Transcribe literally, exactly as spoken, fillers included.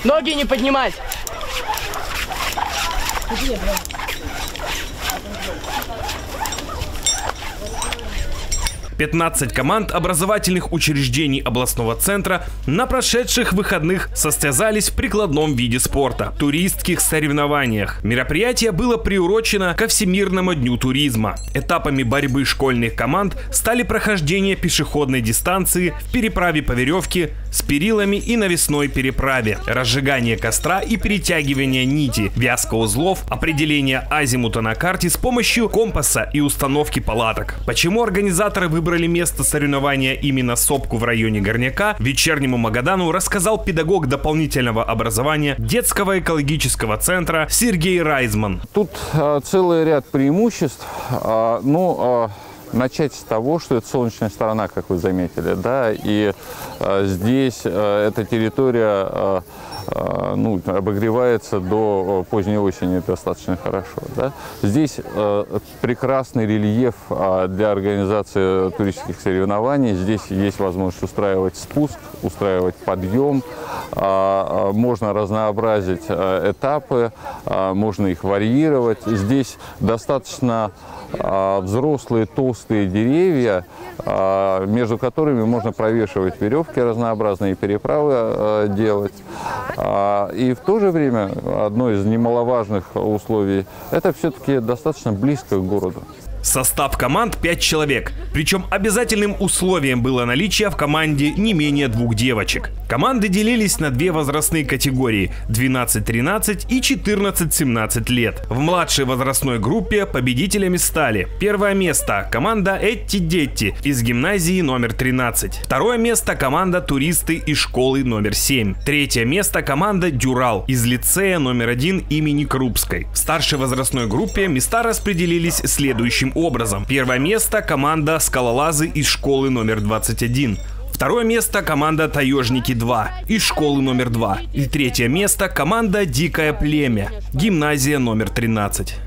Ноги не поднимать. пятнадцать команд образовательных учреждений областного центра на прошедших выходных состязались в прикладном виде спорта – туристских соревнованиях. Мероприятие было приурочено ко Всемирному дню туризма. Этапами борьбы школьных команд стали прохождение пешеходной дистанции в переправе по веревке с перилами и навесной переправе, разжигание костра и перетягивание нити, вязка узлов, определение азимута на карте с помощью компаса и установки палаток. Почему организаторы выбрали Выбрали место соревнования именно Сопку в районе Горняка, вечернему Магадану рассказал педагог дополнительного образования детского экологического центра Сергей Райзман. Тут а, целый ряд преимуществ. А, ну, а, начать с того, что это солнечная сторона, как вы заметили, да, и а, здесь а, эта территория а, ну, обогревается до поздней осени достаточно хорошо. Да? Здесь э, прекрасный рельеф э, для организации туристических соревнований. Здесь есть возможность устраивать спуск, устраивать подъем. Э, можно разнообразить э, этапы, э, можно их варьировать. Здесь достаточно э, взрослые толстые деревья, э, между которыми можно провешивать веревки разнообразные, переправы э, делать. И в то же время одно из немаловажных условий – это все-таки достаточно близко к городу. Состав команд пять человек. Причем обязательным условием было наличие в команде не менее двух девочек. Команды делились на две возрастные категории – двенадцать-тринадцать и четырнадцать-семнадцать лет. В младшей возрастной группе победителями стали: первое место – команда Этти Детти из гимназии номер тринадцать. Второе место – команда Туристы из школы номер семь. Третье место – команда Дюрал из лицея номер один имени Крупской. В старшей возрастной группе места распределились следующим образом. Первое место – команда Скалолазы из школы номер двадцать один. Второе место – команда Таежники два из школы номер два. И третье место – команда Дикое племя, гимназия номер тринадцать.